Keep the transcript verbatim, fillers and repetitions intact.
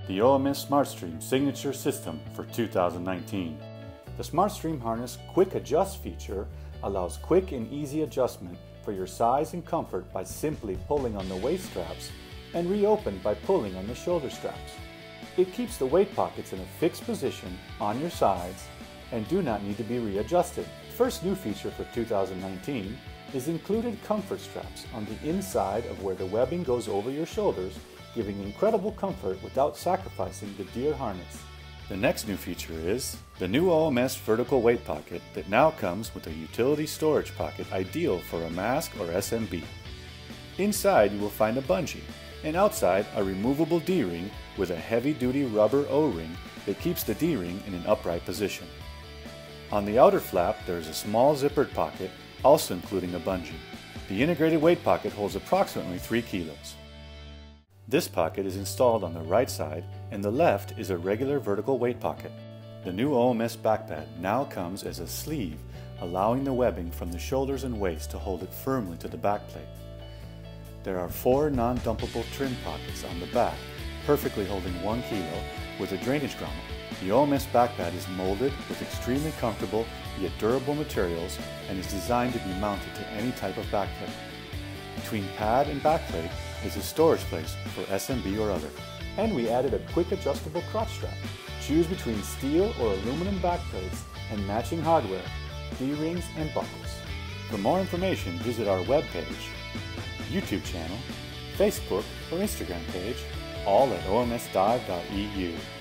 the O M S SmartStream Signature System for two thousand nineteen. The SmartStream harness Quick Adjust feature allows quick and easy adjustment for your size and comfort by simply pulling on the waist straps and reopen by pulling on the shoulder straps. It keeps the weight pockets in a fixed position on your sides and do not need to be readjusted. First new feature for two thousand nineteen is included comfort straps on the inside of where the webbing goes over your shoulders, giving incredible comfort without sacrificing the dear harness. The next new feature is the new O M S vertical weight pocket that now comes with a utility storage pocket ideal for a mask or S M B. Inside you will find a bungee, and outside a removable D-ring with a heavy-duty rubber O-ring that keeps the D-ring in an upright position. On the outer flap there is a small zippered pocket, also including a bungee. The integrated weight pocket holds approximately three kilos. This pocket is installed on the right side, and the left is a regular vertical weight pocket. The new O M S backpad now comes as a sleeve, allowing the webbing from the shoulders and waist to hold it firmly to the backplate. There are four non-dumpable trim pockets on the back, perfectly holding one kilo, with a drainage grommet. The O M S backpad is molded with extremely comfortable yet durable materials and is designed to be mounted to any type of backplate. Between pad and backplate is a storage place for S M B or other. And we added a quick adjustable crotch strap. Choose between steel or aluminum backplates and matching hardware, D-rings and buckles. For more information, visit our webpage, YouTube channel, Facebook or Instagram page, all at O M S dive dot E U.